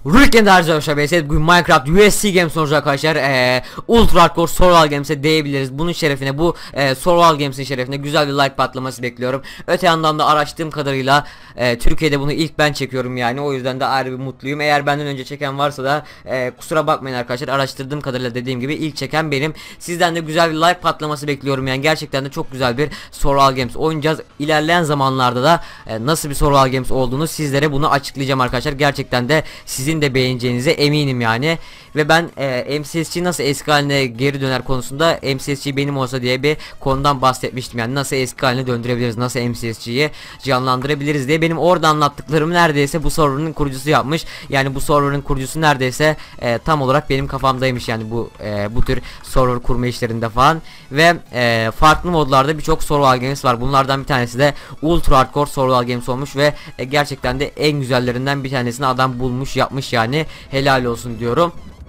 Weekend arkadaşlar, bugün Minecraft USC Games olacak arkadaşlar. Ultra Hardcore Survival Games'e diyebiliriz. Bunun şerefine, bu Survival Games'in şerefine güzel bir like patlaması bekliyorum. Öte yandan da araştırdığım kadarıyla Türkiye'de bunu ilk ben çekiyorum yani. O yüzden de ayrı bir mutluyum. Eğer benden önce çeken varsa da kusura bakmayın arkadaşlar. Araştırdığım kadarıyla dediğim gibi ilk çeken benim. Sizden de güzel bir like patlaması bekliyorum yani. Gerçekten de çok güzel bir Survival Games oynayacağız. İlerleyen zamanlarda da nasıl bir Survival Games olduğunu sizlere bunu açıklayacağım arkadaşlar. Gerçekten de sizin de beğeneceğinize eminim yani. Ve ben MCSG nasıl eski haline geri döner konusunda MCSG benim olsa diye bir konudan bahsetmiştim. Yani nasıl eski haline döndürebiliriz, nasıl MCSG'yi canlandırabiliriz diye. Benim orada anlattıklarım neredeyse bu server'ın kurucusu yapmış. Yani bu server'ın kurucusu neredeyse tam olarak benim kafamdaymış yani bu tür server kurma işlerinde falan. Ve farklı modlarda birçok Survival Games var. Bunlardan bir tanesi de Ultra Hardcore Survival Games olmuş ve gerçekten de en güzellerinden bir tanesini adam bulmuş, yapmış yani. Helal olsun diyorum.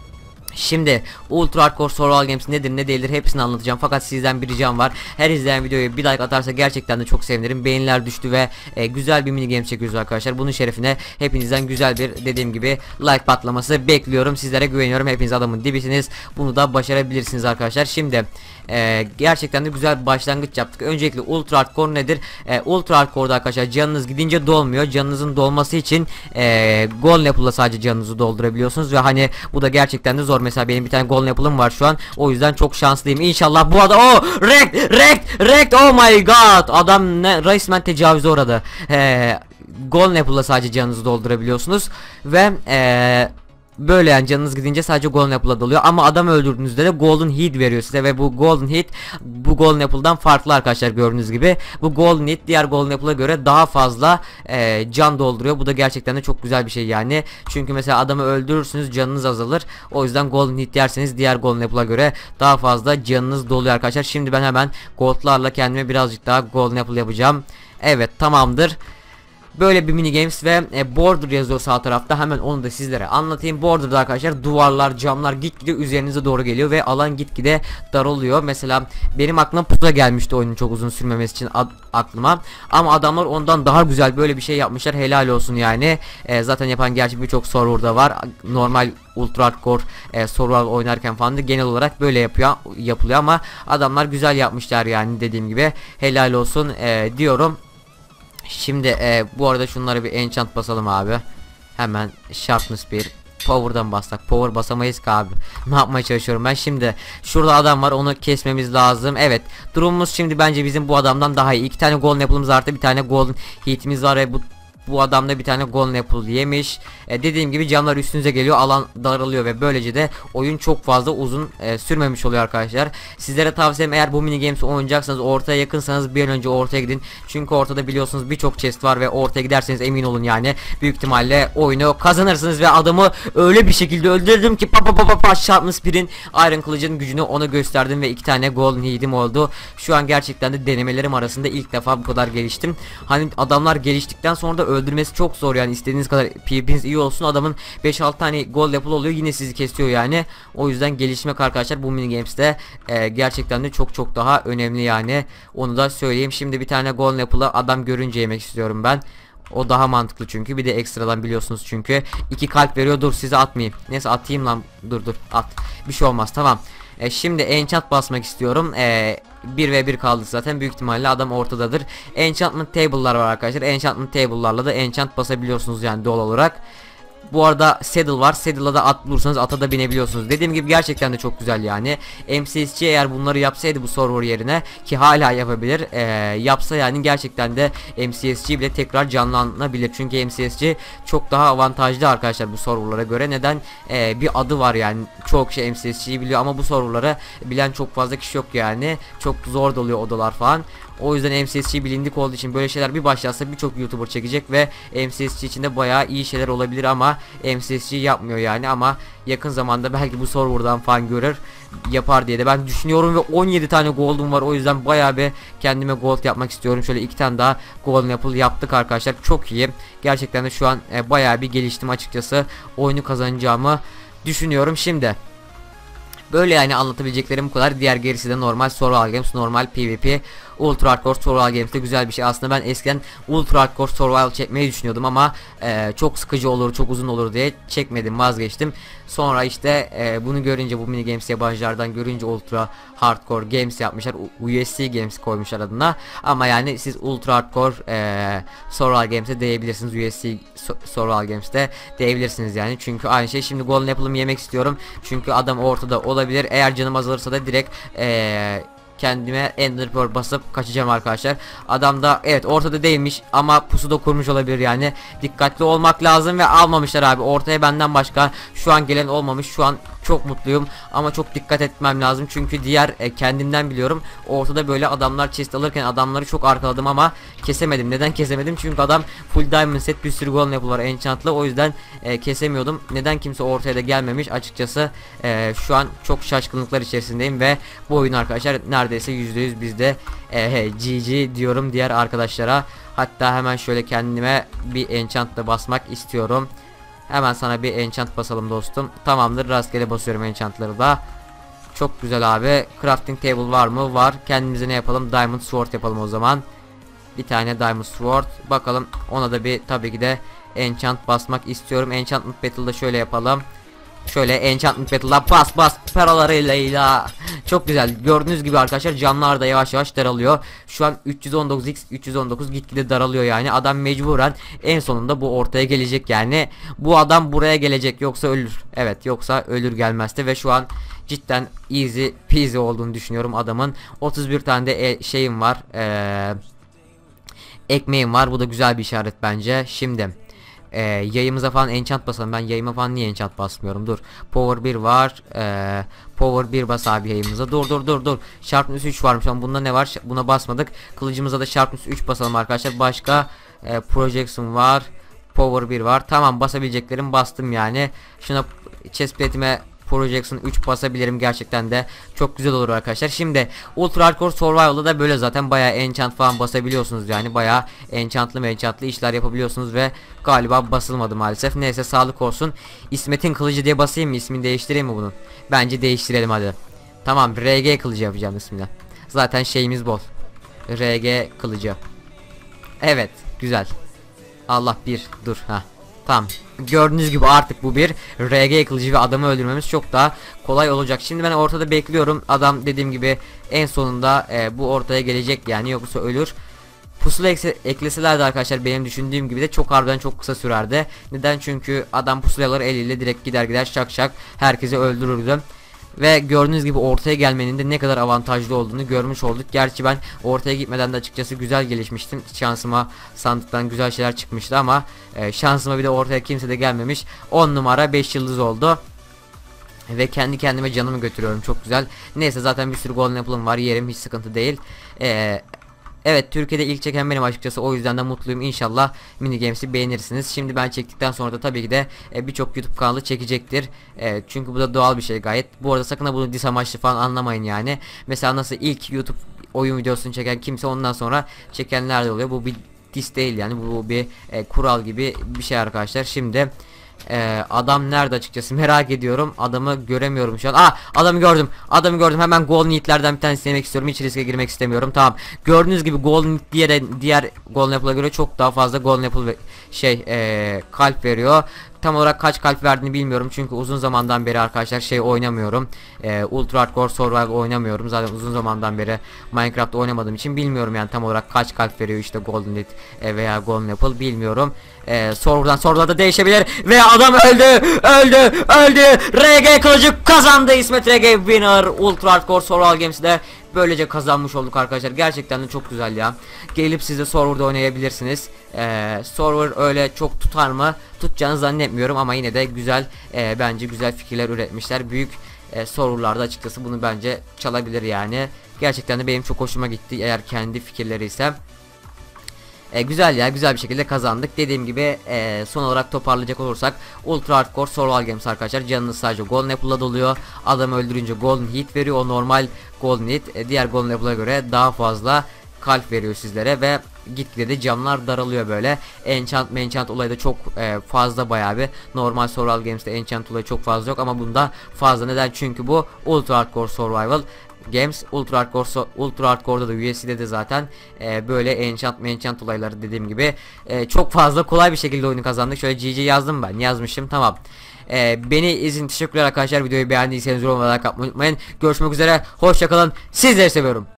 Şimdi Ultra Hardcore Survival Games nedir ne değildir hepsini anlatacağım, fakat sizden bir ricam var. Her izleyen videoya bir like atarsa gerçekten de çok sevinirim. Beğeniler düştü ve güzel bir mini game çekiyoruz arkadaşlar. Bunun şerefine hepinizden güzel bir, dediğim gibi, like patlaması bekliyorum. Sizlere güveniyorum, hepiniz adamın dibisiniz. Bunu da başarabilirsiniz arkadaşlar. Şimdi gerçekten de güzel bir başlangıç yaptık. Öncelikle Ultra Hardcore nedir? Ultra Hardcore'da arkadaşlar canınız gidince dolmuyor. Canınızın dolması için Golden Apple'la sadece canınızı doldurabiliyorsunuz ve hani bu da gerçekten de zor. Mesela benim bir tane Golden Apple'ım var şu an. O yüzden çok şanslıyım. İnşallah bu adam Wrecked oh my god. Adam resmen tecavüze uğradı. Golden Apple'la sadece canınızı doldurabiliyorsunuz ve böyle yani canınız gidince sadece Golden Apple'a doluyor. Ama adam öldürdüğünüzde de Golden Heat veriyor size ve bu Golden Heat bu Golden Apple'dan farklı arkadaşlar, gördüğünüz gibi. Bu Golden Heat diğer Golden Apple'a göre daha fazla can dolduruyor. Bu da gerçekten de çok güzel bir şey yani. Çünkü mesela adamı öldürürsünüz, canınız azalır. O yüzden Golden Heat derseniz diğer Golden Apple'a göre daha fazla canınız doluyor arkadaşlar. Şimdi ben hemen Gold'larla kendime birazcık daha Golden Apple yapacağım. Evet, tamamdır. Böyle bir mini games ve border yazıyor sağ tarafta. Hemen onu da sizlere anlatayım. Border'da arkadaşlar duvarlar, camlar gitgide üzerinize doğru geliyor ve alan gitgide daralıyor. Mesela benim aklıma pusula gelmişti oyunun çok uzun sürmemesi için aklıma. Ama adamlar ondan daha güzel böyle bir şey yapmışlar. Helal olsun yani. Zaten yapan gerçi birçok serverda var. Normal Ultra Hardcore Survival oynarken falan da genel olarak böyle yapılıyor ama adamlar güzel yapmışlar yani, dediğim gibi. Helal olsun diyorum. Şimdi bu arada şunları bir enchant basalım abi. Hemen sharpness 1. Power'dan bassak. Power basamayız ki abi. Ne yapmaya çalışıyorum ben? Şimdi şurada adam var, onu kesmemiz lazım. Evet, durumumuz şimdi bence bizim bu adamdan daha iyi. 2 tane golden apple'ımız artı bir tane golden heat'imiz var ve bu adam da bir tane golden apple yemiş. Dediğim gibi camlar üstünüze geliyor, alan daralıyor ve böylece de oyun çok fazla uzun sürmemiş oluyor arkadaşlar. Sizlere tavsiyem, eğer bu mini games oynayacaksanız, ortaya yakınsanız bir an önce ortaya gidin. Çünkü ortada biliyorsunuz birçok chest var ve ortaya giderseniz emin olun yani büyük ihtimalle oyunu kazanırsınız ve adamı öyle bir şekilde öldürdüm ki Sharpness 1'in Iron Kılıcın gücünü ona gösterdim ve 2 tane golden heat'im oldu. Şu an gerçekten de denemelerim arasında ilk defa bu kadar geliştim. Hani adamlar geliştikten sonra da öldürmesi çok zor yani. İstediğiniz kadar PvP'niz iyi olsun, adamın 5-6 tane gold apple oluyor, yine sizi kesiyor yani. O yüzden gelişmek arkadaşlar bu mini games'te gerçekten de çok daha önemli yani. Onu da söyleyeyim. Şimdi bir tane gold apple'ı adam görünce yemek istiyorum ben. O daha mantıklı çünkü. Bir de ekstradan biliyorsunuz çünkü 2 kalp veriyor. Dur, size atmayayım. Neyse atayım lan. Dur at. Bir şey olmaz, tamam. Şimdi enchant basmak istiyorum. 1v1 kaldı zaten, büyük ihtimalle adam ortadadır. Enchantment table'lar var arkadaşlar. Enchantment table'larla da enchant basabiliyorsunuz yani doğal olarak. Bu arada saddle var. Saddle'a da at bulursanız ata da binebiliyorsunuz. Dediğim gibi gerçekten de çok güzel yani. MCSG eğer bunları yapsaydı bu server yerine, ki hala yapabilir, yapsa yani gerçekten de MCSG bile tekrar canlanabilir. Çünkü MCSG çok daha avantajlı arkadaşlar bu serverlara göre. Neden? Bir adı var yani. Çok şey MCSG'yi biliyor ama bu serverlara bilen çok fazla kişi yok yani. Çok zor doluyor odalar falan. O yüzden MCSG bilindik olduğu için böyle şeyler bir başlarsa birçok YouTuber çekecek ve MCSG içinde bayağı iyi şeyler olabilir ama MCSG yapmıyor yani. Ama yakın zamanda belki bu serverdan falan görür, yapar diye de ben düşünüyorum ve 17 tane gold'um var. O yüzden bayağı bir kendime gold yapmak istiyorum. Şöyle 2 tane daha golden apple yaptık arkadaşlar. Çok iyi. Gerçekten de şu an bayağı bir geliştim açıkçası. Oyunu kazanacağımı düşünüyorum. Şimdi Böyle yani anlatabileceklerim bu kadar. Diğer gerisi de normal survival games, normal PvP. Ultra Hardcore Survival Games de güzel bir şey. Aslında ben eskiden Ultra Hardcore Survival çekmeyi düşünüyordum ama çok sıkıcı olur, çok uzun olur diye çekmedim, vazgeçtim. Sonra işte bunu görünce, bu mini games yabancılardan görünce Ultra Hardcore Games yapmışlar. USC Games koymuşlar adına. Ama yani siz Ultra Hardcore Survival Games'e diyebilirsiniz. USC Survival Games'te diyebilirsiniz yani. Çünkü aynı şey. Şimdi Golden Apple'ımı yemek istiyorum. Çünkü adam ortada olabilir. Eğer canım azalırsa da direkt kendime Ender Pearl basıp kaçacağım arkadaşlar. Adam da evet ortada değilmiş ama pusu da kurmuş olabilir yani. Dikkatli olmak lazım ve almamışlar abi. Ortaya benden başka şu an gelen olmamış. Şu an çok mutluyum ama çok dikkat etmem lazım çünkü diğer kendimden biliyorum. Ortada böyle adamlar chest alırken adamları çok arkaladım ama kesemedim. Neden kesemedim? Çünkü adam full diamond set, bir sürü golden apple'lar enchantlı, o yüzden kesemiyordum. Neden kimse ortaya da gelmemiş açıkçası. Şu an çok şaşkınlıklar içerisindeyim ve bu oyun arkadaşlar neredeyse %100 bizde. GG diyorum diğer arkadaşlara. Hatta hemen şöyle kendime bir enchant'la basmak istiyorum. Hemen sana bir enchant basalım dostum. Tamamdır, rastgele basıyorum enchantları da. Çok güzel abi. Crafting table var mı? Var. Kendimize ne yapalım? Diamond sword yapalım o zaman. Bir tane diamond sword. Bakalım, ona da bir tabii ki de enchant basmak istiyorum. Enchantment battle'da şöyle yapalım. Şöyle enchantment battle'da bas paralarıyla. Çok güzel. Gördüğünüz gibi arkadaşlar canlar da yavaş yavaş daralıyor. Şu an 319x 319 gitgide daralıyor yani. Adam mecburen en sonunda bu ortaya gelecek yani. Bu adam buraya gelecek yoksa ölür. Evet, yoksa ölür gelmezse ve şu an cidden easy peasy olduğunu düşünüyorum adamın. 31 tane de şeyim var. Ekmeğim var. Bu da güzel bir işaret bence. Şimdi yayımıza falan enchant basalım. Ben yayıma falan niye enchant basmıyorum? Dur. Power 1 var. Power 1 bas abi yayımıza. Dur. Sharpness 3 varmış ama bunda ne var? Buna basmadık. Kılıcımıza da Sharpness 3 basalım arkadaşlar. Başka Projection var. Power 1 var. Tamam, basabileceklerim bastım yani. Şuna chestplate'ime Projection 3 basabilirim, gerçekten de çok güzel olur arkadaşlar. Şimdi Ultra Hardcore Survival'da da böyle zaten bayağı enchant falan basabiliyorsunuz yani, bayağı enchantlı işler yapabiliyorsunuz ve galiba basılmadı maalesef. Neyse, sağlık olsun. İsmet'in kılıcı diye basayım mı? İsmini değiştireyim mi bunun? Bence değiştirelim hadi. Tamam, RG kılıcı yapacağım ismini. Zaten şeyimiz bol. RG kılıcı. Evet, güzel. Allah, bir dur ha. Tamam. Gördüğünüz gibi artık bu bir RG kılıcı ve adamı öldürmemiz çok daha kolay olacak. Şimdi ben ortada bekliyorum. Adam dediğim gibi en sonunda bu ortaya gelecek yani, yoksa ölür. Pusula ekleselerdi arkadaşlar benim düşündüğüm gibi de çok harbiden çok kısa sürerdi. Neden? Çünkü adam pusulaları eliyle direkt gider şak herkesi öldürürdü. Ve gördüğünüz gibi ortaya gelmenin de ne kadar avantajlı olduğunu görmüş olduk. Gerçi ben ortaya gitmeden de açıkçası güzel gelişmiştim. Şansıma sandıktan güzel şeyler çıkmıştı ama şansıma bir de ortaya kimse de gelmemiş. 10 numara 5 yıldız oldu. Ve kendi kendime canımı götürüyorum, çok güzel. Neyse, zaten bir sürü golden apple'ım var, yerim hiç sıkıntı değil. Evet, Türkiye'de ilk çeken benim açıkçası, o yüzden de mutluyum. İnşallah mini games'i beğenirsiniz. Şimdi ben çektikten sonra da tabii ki de birçok YouTube kanalı çekecektir. Çünkü bu da doğal bir şey gayet. Bu arada sakın ha bunu diss amaçlı falan anlamayın yani. Mesela nasıl ilk YouTube oyun videosunu çeken kimse ondan sonra çekenler de oluyor. Bu bir diss değil yani, bu bir kural gibi bir şey arkadaşlar. Şimdi adam nerede açıkçası merak ediyorum. Adamı göremiyorum şu an. Adamı gördüm. Hemen Golden Hitler'den bir tane istemek istiyorum. Hiç riske girmek istemiyorum. Tamam. Gördüğünüz gibi Golden Hit diğer Golden Apple'a göre çok daha fazla Golden Apple kalp veriyor. Tam olarak kaç kalp verdiğini bilmiyorum çünkü uzun zamandan beri arkadaşlar oynamıyorum. Ultra Hardcore Survival oynamıyorum. Zaten uzun zamandan beri Minecraft oynamadığım için bilmiyorum yani tam olarak kaç kalp veriyor işte Golden Hit veya Golden Apple, bilmiyorum. Sorudan da değişebilir ve adam öldü. RG kılıcı kazandı. İsmet RG winner. Ultra Hardcore Survival Games'de böylece kazanmış olduk arkadaşlar. Gerçekten de çok güzel ya. Gelip siz de serverda oynayabilirsiniz. Server öyle çok tutar mı? Tutacağını zannetmiyorum ama yine de güzel, bence güzel fikirler üretmişler. Büyük serverlarda açıkçası bunu bence çalabilir yani. Gerçekten de benim çok hoşuma gitti eğer kendi fikirleri ise. Güzel ya, güzel bir şekilde kazandık. Dediğim gibi son olarak toparlayacak olursak Ultra Hardcore Survival Games arkadaşlar, canınız sadece Golden Apple'la doluyor. Adamı öldürünce Golden Hit veriyor, o normal Golden Hit diğer Golden Apple'a göre daha fazla kalp veriyor sizlere ve gitgide de camlar daralıyor böyle. Enchant olayı da çok fazla, bayağı bir. Normal Survival Games'te enchant olayı çok fazla yok ama bunda fazla. Neden? Çünkü bu Ultra Hardcore Survival Games. Ultra Hardcore'da da USC'de de zaten böyle enchant olayları, dediğim gibi çok fazla, kolay bir şekilde oyunu kazandık. Şöyle GG yazdım, ben yazmışım, tamam. Beni izin teşekkürler arkadaşlar. Videoyu beğendiyseniz yorumlara like atmayı unutmayın. Görüşmek üzere, hoşçakalın, sizleri seviyorum.